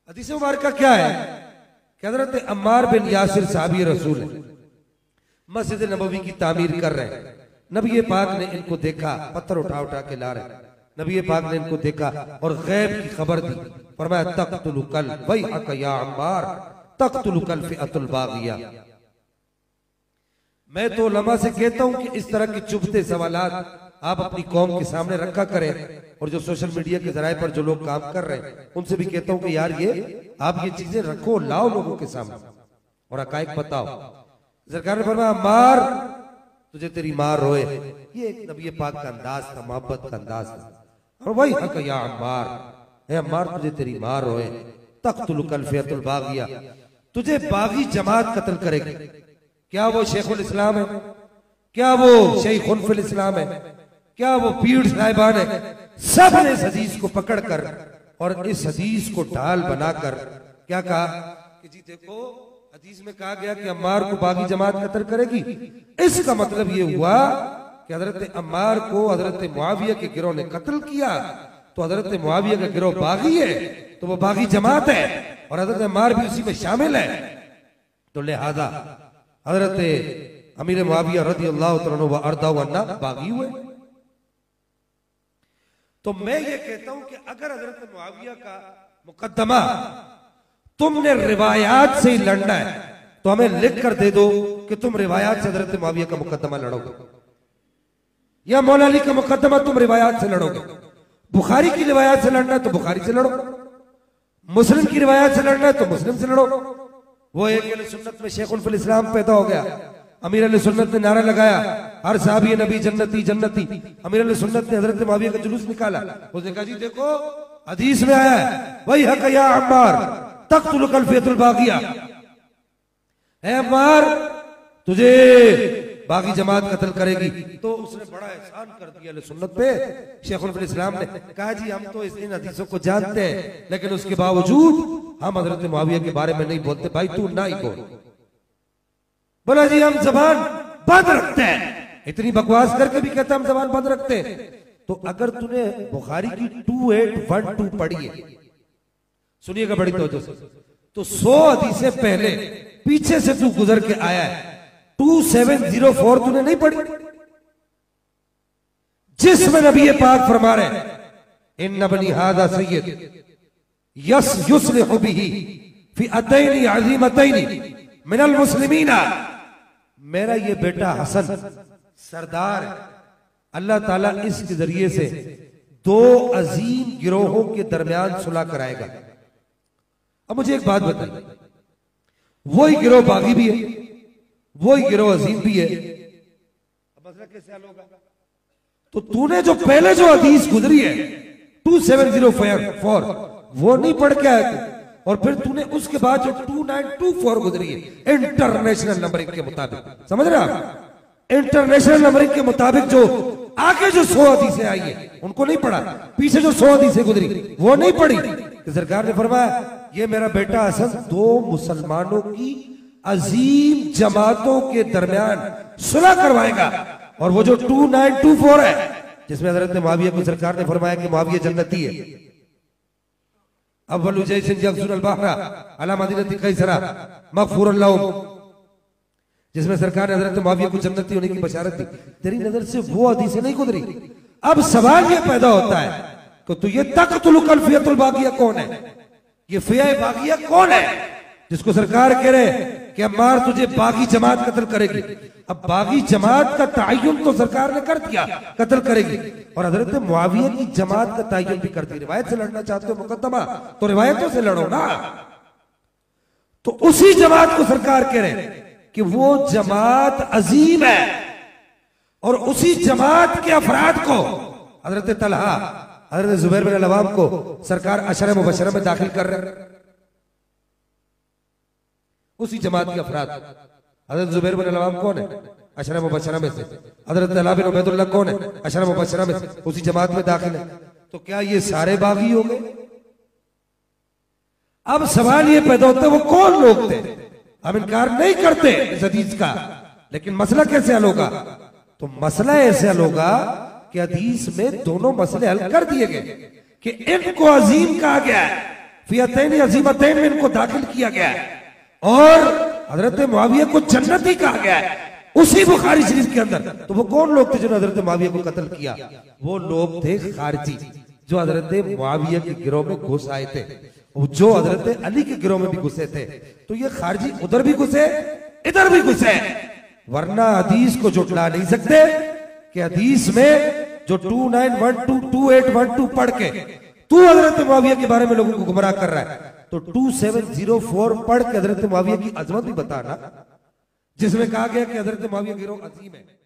हदीस मुबारक का क्या है कि हजरत अम्मार बिन यासिर साहबी रसूल है, मस्जिद नबवी की तामीर कर रहे हैं। नबी पाक ने इनको देखा, पत्थर उठा उठा के ला रहे। नबी पाक ने इनको देखा और गैब की खबर दी। फरमाया तक़्तुलु कल वैहक या अम्मार तक़्तुलु कल फ़िअतुल बाग़िया। मैं तो उलमा से कहता हूं कि इस तरह के चुभते सवालात आप अपनी कौम के सामने रखा करें, और जो सोशल मीडिया के जराए पर जो लोग काम कर रहे हैं उनसे भी कहता हूं कि यार ये आप ये चीजें रखो, लाओ लोगों के सामने और हकायक बताओ। सरकार ने फरमाया मार तुझे तेरी माँ रोए। ये एक नबी पाक का अंदाज था, मोहब्बत का अंदाज था। और वही हक या अम्मार, है अम्मार तुझे तेरी माँ रोए। तक़्तुलु कल फ़िअतुल बाग़िया, तुझे बागी जमात कत्ल करेगी। क्या वो शेखुल इस्लाम है? क्या वो शेखुल फिल इस्लाम है? क्या वो पीर साहिबान है? सब ने इस हदीस को पकड़कर और इस हदीस को ढाल बनाकर क्या कहा कि जी देखो हदीस में कहा गया कि अम्मार को बागी जमात कत्ल करेगी। इसका मतलब ये हुआ कि हजरत अम्मार को हजरत मुआविया के गिरोह ने कत्ल किया, तो हजरत मुआविया का गिरोह बागी है, तो वो बागी जमात है और हजरत अम्मार भी उसी में शामिल है। तो लिहाजा हजरत अमीर मुआविया रज़ियल्लाहु तआला व अर्दा व अन्ना बागी हुए। तो मैं ये कहता हूं कि अगर हजरत मुआविया का मुकद्दमा तुमने रिवायात से ही लड़ना है तो हमें लिख कर दे दो कि तुम रिवायात से हजरत मुआविया का मुकद्दमा लड़ोगे, या मौला अली का मुकद्दमा तुम रिवायात से लड़ोगे। बुखारी की रिवायात से लड़ना है तो बुखारी से लड़ो, मुस्लिम की रिवायात से लड़ना है तो मुस्लिम से लड़ो। वो एक अहले सुन्नत में शेखुल फिल इस्लाम पैदा हो गया। अमीर अहले सुन्नत ने नारा लगाया हर साहबी नबी जन्नती जन्नती। अमीर अहले सुन्नत ने हजरत मुआविया का जुलूस निकाला। उसने कहा जी देखो हदीस में आया है वही हक या अम्मार तक़्तुलु कल फ़िअतुल बाग़िया, है अम्मार तुझे बागी जमात कत्ल करेगी। तो उसने बड़ा एहसान कर दिया अहले सुन्नत पे। शेखुल फिल इस्लाम ने कहा जी हम तो इन हदीसों को जानते हैं, लेकिन उसके बावजूद हम हजरत मुआविया के बारे में नहीं बोलते। भाई तू ना ही बोल। बोला जी हम जबान बंद रखते हैं, इतनी बकवास करके भी कहता हम जबान बंद रखते हैं। तो अगर तूने बुखारी की 2812 पढ़ी है, सुनिएगा बड़ी तवज्जो से, तो 100 हदीसें पहले पीछे से तू गुजर के आया है। 2704 तूने नहीं पढ़ी, जिसमें नबी पाक फरमा रहे इन्न बनी हादा सय्यद युस्लिहु बिही फ़िअतैनि अज़ीमतैनि मिनल मुस्लिमीना। मेरा ये बेटा हसन सरदार है, अल्लाह ताला इसके जरिए से 2 अजीम गिरोहों के दरमियान सुलह कराएगा। अब मुझे एक बात बताइए, वही गिरोह बागी भी है, वही गिरोह अजीम भी है, अब मसला कैसे हल होगा? तो तूने जो पहले जो हदीस गुजरी है 2704 वो नहीं पढ़ के आया तू, और फिर तूने उसके बाद जो 2924 गुजरी है इंटरनेशनल नंबरिंग के मुताबिक, समझ रहे आप? इंटरनेशनल नंबरिंग के मुताबिक जो आगे जो 100 हदीसें आई है उनको नहीं पढ़ा, पीछे जो 100 हदीसें गुजरी वो नहीं पढ़ी। कि सरकार ने फरमाया ये मेरा बेटा हसन 2 मुसलमानों की अजीम जमातों के दरमियान सुलह करवाएगा। और वो जो 2924 है जिसमें हजरत मुआविया को सरकार ने फरमाया कि मुआविया जन्नती है, अव्वलु जैसिन यग़ज़ुल बहरा अला मदीनति कैसरा मग़फ़ूरन लहुम, जिसमें सरकार ने हजरत मुआविया को जन्नती होने की बशारत दी। तेरी नजर से वो हदीसें नहीं गुजरी। अब सवाल ये पैदा होता है कि तो ये तक़्तुलु कल फ़िअतुल बाग़िया कौन है? ये फ़िया बाग़िया कौन है जिसको सरकार कह रहे कि अम्मार तुझे बागी जमात कत्ल करेगी? अब बागी जमात का तयन तो सरकार ने कर दिया कत्ल करेगी, और हजरत मुआविया की जमात का तयन भी कर दिया। रिवायत से लड़ना चाहते हो मुकद्दमा तो रिवायतों से लड़ो ना। तो उसी जमात को सरकार कह रहे कि वो जमात अजीम है, और उसी जमात के अफराद को हजरत तलहा हजरत जुबैर बिन अल-अवाम को सरकार अशरा मुबशरा में दाखिल कर रहे। उसी जमात के अफराद, हजरत जुबैर बिन अल-अवाम कौन है? अशरा मुबशरा में से। हजरत तलहा बिन उबैदुल्लाह कौन है? अशरा मुबशरा में से, उसी जमात में दाखिल है। तो क्या ये सारे बागी हो गए? अब सवाल ये पैदा होता है वो कौन लोग थे? हम इनकार नहीं करते इस हदीस का, लेकिन मसला कैसे हल होगा? तो मसला ऐसे हल होगा कि हदीस में दोनों मसले हल कर दिए गए कि इनको अजीम कहा गया है, फियतैन अजीमतैन में इनको दाखिल किया गया है और हजरत मुआविया को जन्नती कहा गया है उसी बुखारी शरीफ के अंदर। तो वो कौन लोग थे जिन्होंने हजरत मुआविया को कत्ल किया? वो लोग थे खारजी जो हजरत मुआविया के गिरोह में घुस आए थे, जो हजरत अली के गिरोह में भी घुसे थे। तो ये खारजी उधर भी घुसे इधर भी घुसे, वरना हदीस को जुटला नहीं सकते कि हदीस में जो 29122812 पढ़ के तू हजरत मुआविया के बारे में लोगों को गुमराह कर रहा है, तो 2704 पढ़ के हजरत मुआविया की अजमत भी बताना जिसमें कहा गया कि हजरत मुआविया गिरोह अजीम है।